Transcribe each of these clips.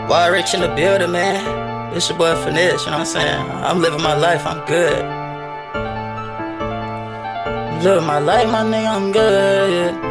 Wild Rich in the building, man. It's your boy Finesse, you know what I'm saying? I'm living my life, I'm good. Living my life, my nigga, I'm good, yeah.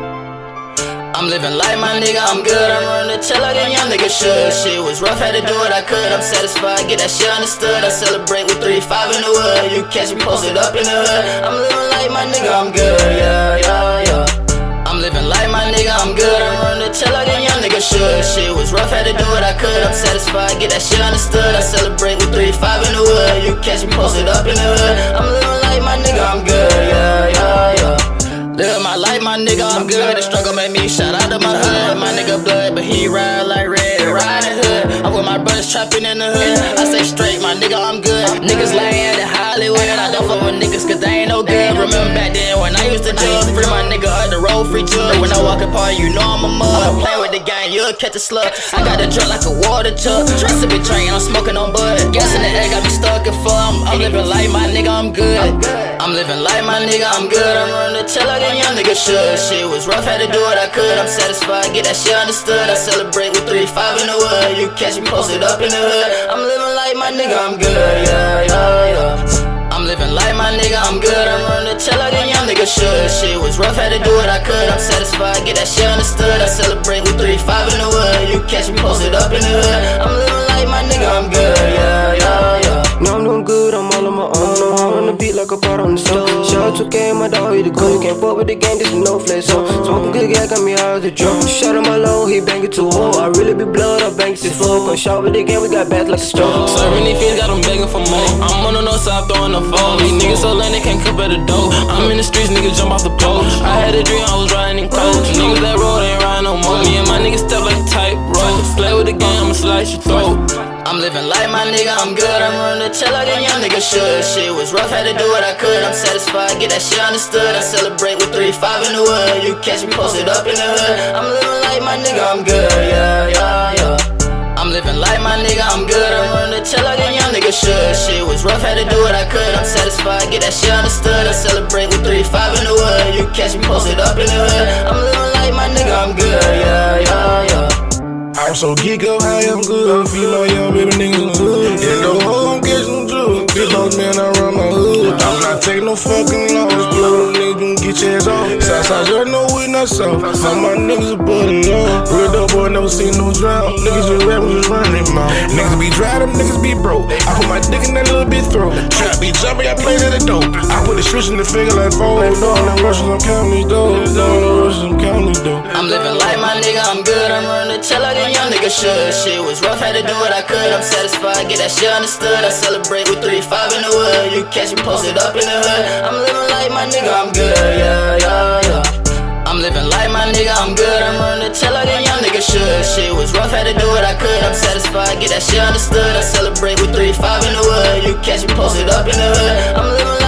I'm living life, my nigga, I'm good. I'm running the chill like a young nigga should. Shit was rough, had to do what I could. I'm satisfied, get that shit understood. I celebrate with 3-5 in the wood. You catch me posted up in the hood. I'm living life, my nigga, I'm good, yeah, yeah, yeah. I'm living life, my nigga, I'm good. I'm running the chill like a young nigga should. Shit was rough, had to do what I could. I'm satisfied, get that shit understood. I celebrate with 3-5 in the wood. You catch me posted up in the hood. I'm living life, my nigga, I'm good, yeah, yeah, yeah. Live my life, my nigga, I'm good. The struggle made me shout out to my hood. My nigga blood, but he ride like red, riding hood. I'm with my brothers trapping in the hood. I say straight, my nigga, I'm good. Niggas lying in Hollywood. I don't fuck with niggas cause they ain't no good. Remember back then when I used to jug. Free my nigga up the road, free jug. When I walk apart, you know I'm a mug. Playing with the gang, you'll catch a slug. I got the drip like a water jug. Trust to be trained, I'm smoking on bud. Gas in the egg, got me stuck in full. I'm living life, my nigga, I'm good. I'm living life, my nigga, I'm good. I'm running the chill like a young nigga should. Shit was rough, had to do what I could. I'm satisfied, get that shit understood. I celebrate with 3-5 in the wood. You catch me posted up in the hood. I'm living life, my nigga, I'm good, yeah, yeah, yeah. I'm living life, my nigga, I'm good. I'm running the chill like a young nigga should. Shit was rough, had to do what I could. I'm satisfied, get that shit understood. I celebrate with 3-5 in the wood. You catch me posted up in the hood. I'm living life, my nigga, I'm good, yeah, yeah, yeah. Now I'm doing good, I'm all on my own. I'm on the beat like a pot on the stove. Shout out to K, my dog, he the goat. Can't fuck with the gang, this is no flex. So smoking good gas, got me out of the drum. Shout out my low, he bang it to hole. I really be blood, I bang it to full. Come shout with the gang, we got bad like a stroke. Serving these fiends, got them begging for more. I'm on the north side, throwing the fall. These niggas so lame, they can't cook at the dough. I'm in the streets, niggas jump off the pole. I had a dream, I was riding in coach. Niggas that road ain't riding no more. Me and my niggas step like a tight rope. Play with the game, I'ma slice your throat. I'm living life, my nigga, I'm good. I'm running the chill like a young nigga should. Shit was rough, had to do what I could. I'm satisfied, get that shit understood. I celebrate with 3-5 in the wood. You catch me posted up in the hood. I'm living life, my nigga, I'm good, yeah, yeah, yeah. I'm living life, my nigga, I'm good. I'm running the chill like a young nigga should. Shit was rough, had to do what I could. I'm satisfied, get that shit understood. I celebrate with 3-5 in the wood. You catch me posted up in the hood. I'm living life, my nigga, I'm good, yeah, yeah, yeah. I'm so geek up high, I'm good. Feel like young baby niggas in the hood. In the hole, I'm catching drugs. Big boss man, I run my hood. I'm not taking no fucking loss. Blow them niggas, you can get your ass off. Southside, you know we not soft. All my niggas are putting on. Real dope boy, never seen no drown. Niggas just rap, just running their mouth. Niggas be dry, them niggas be broke. I put my dick in that little bit throat. Trap be jumping, I play that a dope. I put the switch in the finger like phone. Doing them rushes, I'm counting these doors. Doing the rushes, I'm counting these doors. I'm living life, my nigga, I'm good. I'm running the chill like a young nigga should. Shit was rough, had to do what I could. I'm satisfied, get that shit understood. I celebrate with 3-5 in the wood. You catch me posted up in the hood. I'm living life, my nigga, I'm good, yeah, yeah, yeah. I'm living life, my nigga, I'm good. I'm running the chill like a young nigga should. Shit was rough, had to do what I could. I'm satisfied, get that shit understood. I celebrate with 3-5 in the wood. You catch me posted up in the hood. I'm living life.